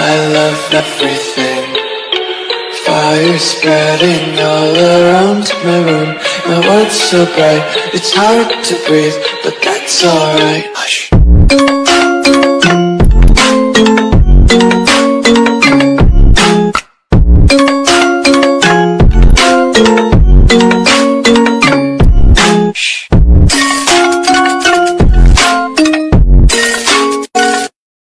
I love everything. Fire spreading all around my room. My world's so bright, it's hard to breathe, but that's alright. Hush.